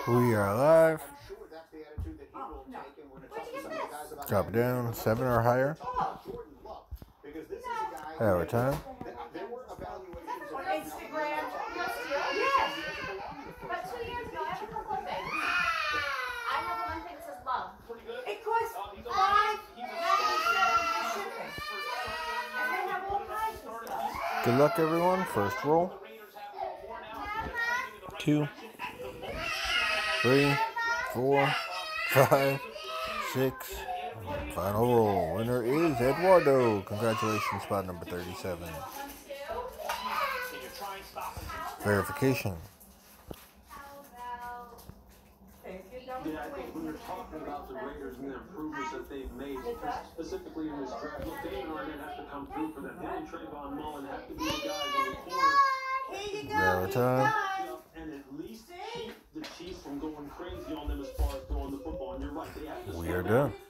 We are live. Drop it down, 7 or higher. Our time. Instagram. Yes. But 2 years ago, I have a couple of things. I have one thing that says love. It costs $5.97 for shipping. And they have all kinds of stuff. Good luck, everyone. First roll. 2, 3, 4, 5, 6. Final roll. Winner is Eduardo. Congratulations, spot number 37. Verification. Yeah, I think when you're talking about the Raiders and the improvements that they've made, specifically in this draft, look, David Arnett has to come through for them. Him and Trayvon Mullen have to be the guys on the corner. Here you go. Our time. And at least keep the Chiefs from going crazy on them as far as throwing the football. And you're right, they have to. We are done.